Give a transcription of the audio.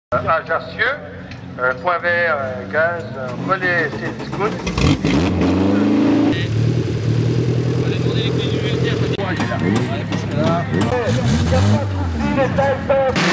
Ajaccieux, point vert, gaz, relais, c'est discount. On va aller demander les clés du VLT. Ouais, parce que là...